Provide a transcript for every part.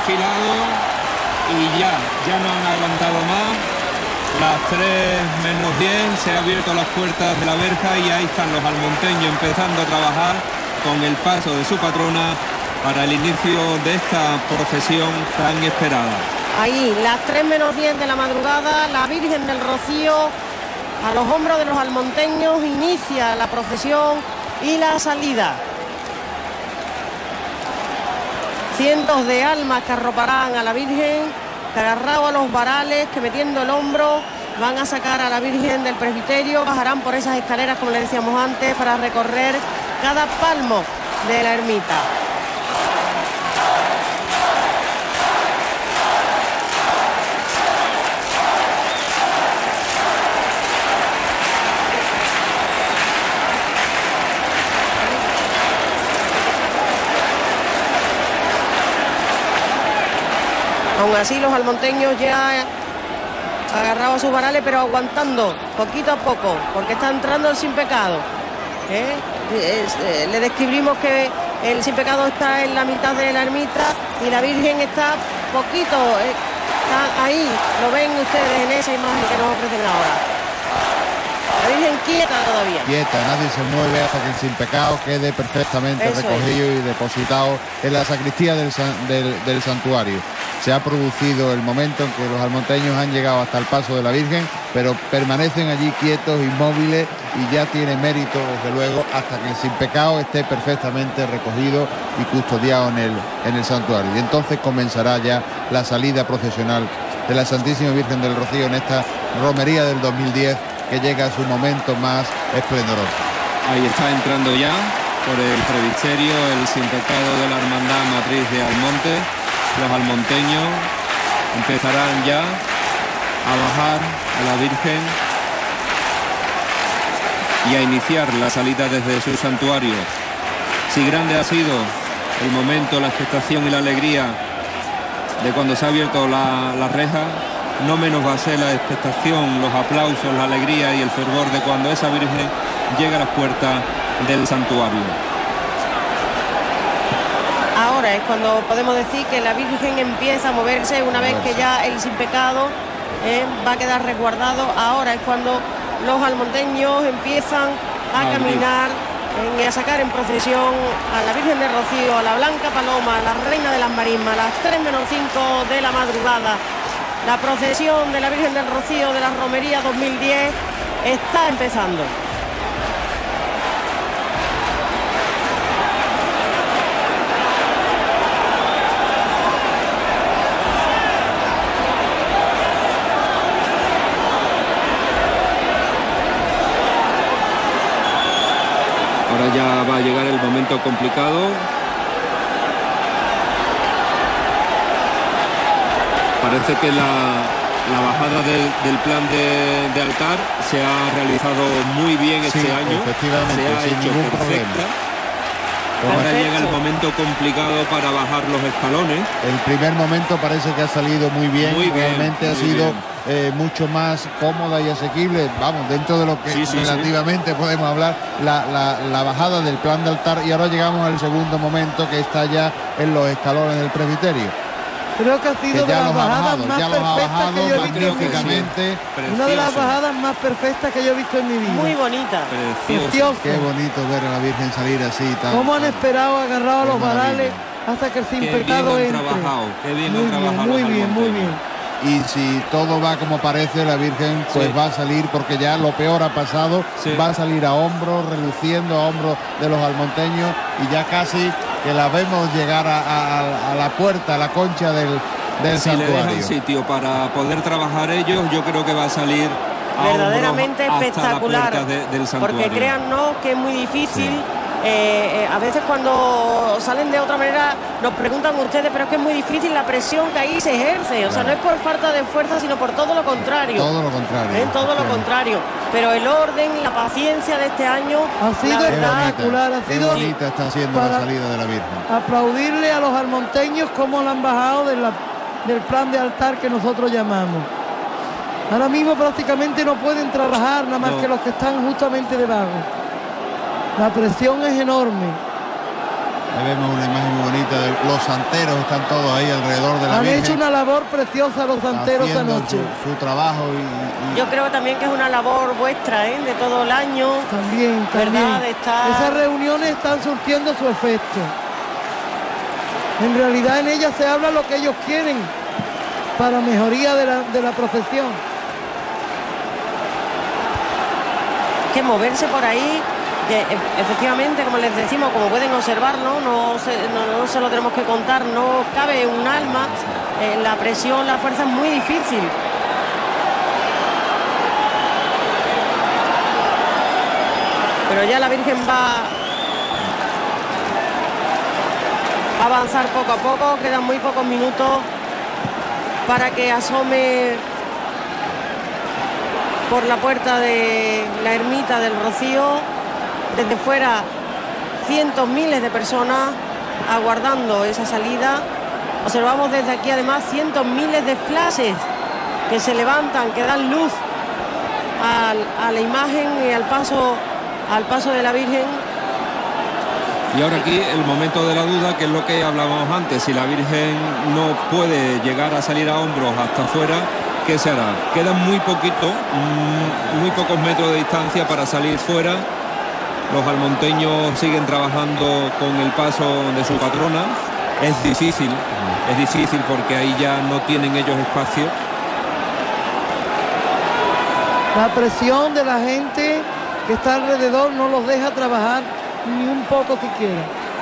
desfilado y ya no han aguantado más. Las 3:10 se han abierto las puertas de la verja y ahí están los almonteños empezando a trabajar con el paso de su patrona para el inicio de esta procesión tan esperada. Ahí, las 3:10 de la madrugada, la Virgen del Rocío a los hombros de los almonteños inicia la procesión y la salida. Cientos de almas que arroparán a la Virgen, que agarrado a los varales, que metiendo el hombro van a sacar a la Virgen del presbiterio, bajarán por esas escaleras, como le decíamos antes, para recorrer cada palmo de la ermita. Aún así los almonteños ya agarrados a sus varales, pero aguantando poquito a poco, porque está entrando el sin pecado. Le describimos que el sin pecado está en la mitad de la ermita y la Virgen está poquito, está ahí, lo ven ustedes en esa imagen que nos ofrecen ahora. La Virgen quieta todavía. Quieta, nadie se mueve hasta que el sin pecado quede perfectamente recogido y depositado en la sacristía del santuario. Se ha producido el momento en que los almonteños han llegado hasta el paso de la Virgen, pero permanecen allí quietos, inmóviles, y ya tiene mérito, desde luego, hasta que el sin pecado esté perfectamente recogido y custodiado en el santuario. Y entonces comenzará ya la salida procesional de la Santísima Virgen del Rocío en esta romería del 2010, que llega a su momento más esplendoroso. Ahí está entrando ya por el presbiterio el sin pecado de la Hermandad Matriz de Almonte. Los almonteños empezarán ya a bajar a la Virgen y a iniciar la salida desde su santuario. Si grande ha sido el momento, la expectación y la alegría de cuando se ha abierto la reja, no menos va a ser la expectación, los aplausos, la alegría y el fervor de cuando esa Virgen llega a las puertas del santuario. Ahora es cuando podemos decir que la Virgen empieza a moverse, una vez que ya el sin pecado va a quedar resguardado. Ahora es cuando los almonteños empiezan a caminar y a sacar en procesión a la Virgen del Rocío, a la Blanca Paloma, a la Reina de las Marismas, a las 3:05 de la madrugada. La procesión de la Virgen del Rocío de la Romería 2010 está empezando. Ahora ya va a llegar el momento complicado. Parece que la bajada del plan de altar se ha realizado muy bien este año. Efectivamente, se ha hecho perfecta. Ahora llega el momento complicado para bajar los escalones. El primer momento parece que ha salido muy bien. Realmente ha sido mucho más cómoda y asequible, vamos, dentro de lo que relativamente podemos hablar, la bajada del plan de altar. Y ahora llegamos al segundo momento, que está ya en los escalones del presbiterio. Creo que ha sido de las bajadas más perfectas que yo he visto magníficamente. Una de las bajadas más perfectas que yo he visto en mi vida. Muy bonita. Preciosa. Qué bonito ver a la Virgen salir así. Cómo han esperado agarrado a los varales hasta que el sin pecado entre. Qué bien han trabajado. Muy bien. Y si todo va como parece, la Virgen pues va a salir, porque ya lo peor ha pasado, va a salir a hombros, reluciendo a hombros de los almonteños, y ya casi que la vemos llegar a la puerta, a la concha del santuario. Si le dejan sitio para poder trabajar ellos, yo creo que va a salir verdaderamente espectacular, del santuario. Porque créannos que es muy difícil. A veces cuando salen de otra manera nos preguntan ustedes, pero es que es muy difícil la presión que ahí se ejerce, o sea, no es por falta de fuerza, sino por todo lo contrario. Todo lo contrario. Pero el orden, la paciencia de este año ha sido espectacular, ha sido bonita está siendo la salida de la Virgen. Aplaudirle a los almonteños cómo la han bajado del plan de altar que nosotros llamamos. Ahora mismo prácticamente no pueden trabajar nada más que los que están justamente debajo. La presión es enorme. Ahí vemos una imagen muy bonita de los santeros, están todos ahí alrededor de la Virgen. Han hecho una labor preciosa los santeros esta noche. Su trabajo Yo creo también que es una labor vuestra, de todo el año. También. ¿Verdad? De estar... Esas reuniones están surtiendo su efecto. En realidad en ellas se habla lo que ellos quieren para mejoría de la procesión. Que moverse por ahí, que efectivamente, como les decimos, como pueden observarlo, no se lo tenemos que contar, no cabe un alma, la presión, la fuerza es muy difícil. Pero ya la Virgen va a avanzar poco a poco, quedan muy pocos minutos para que asome por la puerta de la ermita del Rocío. Desde fuera cientos, miles de personas aguardando esa salida. Observamos desde aquí además cientos, miles de flashes que se levantan, que dan luz a la imagen y al paso de la Virgen. Y ahora aquí el momento de la duda, que es lo que hablábamos antes. Si la Virgen no puede llegar a salir a hombros hasta afuera, ¿qué se hará? Quedan muy muy pocos metros de distancia para salir fuera. Los almonteños siguen trabajando con el paso de su patrona. Es difícil porque ahí ya no tienen ellos espacio. La presión de la gente que está alrededor no los deja trabajar ni un poco siquiera.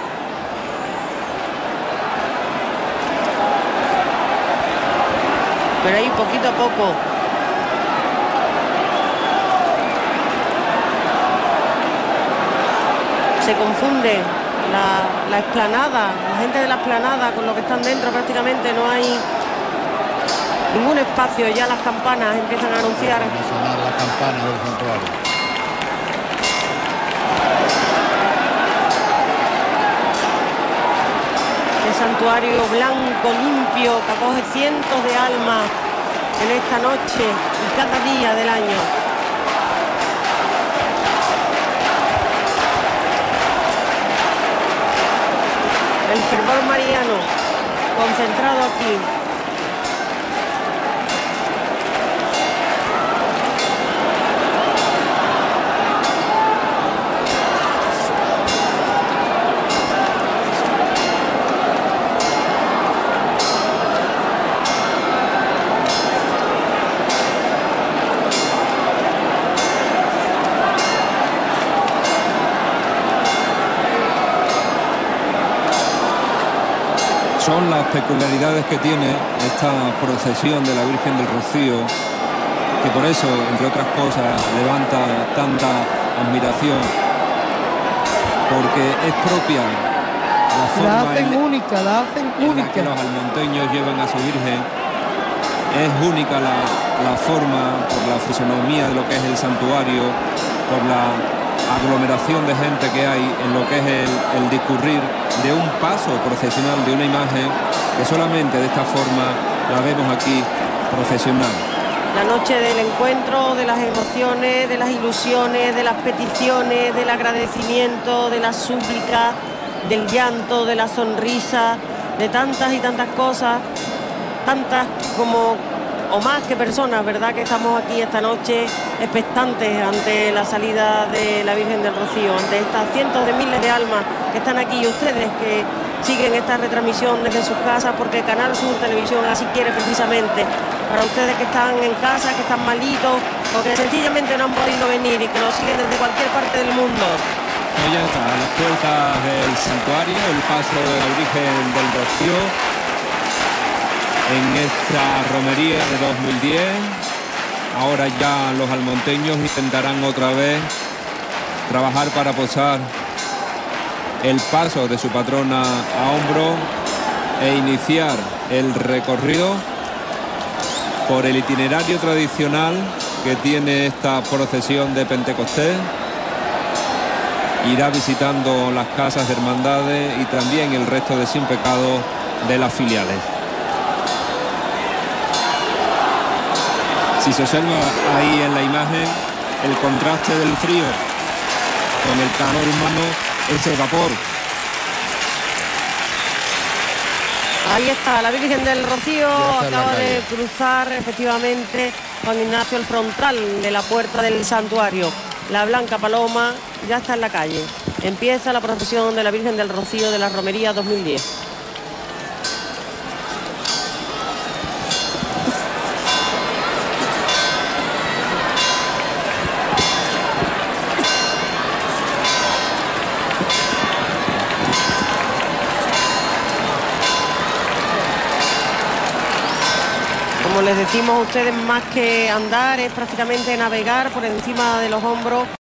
Pero ahí poquito a poco. Se confunde la explanada, la gente de la explanada con lo que están dentro, prácticamente no hay ningún espacio. Ya las campanas empiezan a anunciar. A sonar las campanas del santuario. El santuario blanco, limpio, que acoge cientos de almas en esta noche y cada día del año. El fervor mariano concentrado aquí. Son las peculiaridades que tiene esta procesión de la Virgen del Rocío, que por eso, entre otras cosas, levanta tanta admiración, porque es propia la forma la hacen única en la que los almonteños llevan a su Virgen. Es única la forma, por la fisonomía de lo que es el santuario, por la aglomeración de gente que hay en lo que es el discurrir de un paso procesional, de una imagen que solamente de esta forma la vemos aquí procesional. La noche del encuentro, de las emociones, de las ilusiones, de las peticiones, del agradecimiento, de las súplicas, del llanto, de la sonrisa, de tantas y tantas cosas, tantas como o más que personas, ¿verdad?, que estamos aquí esta noche expectantes ante la salida de la Virgen del Rocío, ante estas cientos de miles de almas que están aquí, y ustedes que siguen esta retransmisión desde sus casas, porque Canal Sur Televisión así quiere precisamente, para ustedes que están en casa, que están malitos o que sencillamente no han podido venir y que nos siguen desde cualquier parte del mundo. Pues ya está, a las puertas del santuario, el paso de la Virgen del Rocío en esta romería de 2010. Ahora ya los almonteños intentarán otra vez trabajar para posar el paso de su patrona a hombro e iniciar el recorrido por el itinerario tradicional que tiene esta procesión de Pentecostés. Irá visitando las casas de hermandades y también el resto de sin pecado de las filiales. Si se observa ahí en la imagen el contraste del frío con el calor humano, ese vapor Ahí está la Virgen del Rocío, está en la acaba de calle. cruzar efectivamente Juan Ignacio el frontal de la puerta del santuario. La Blanca Paloma ya está en la calle. Empieza la procesión de la Virgen del Rocío de la Romería 2010. Como les decimos a ustedes, más que andar es prácticamente navegar por encima de los hombros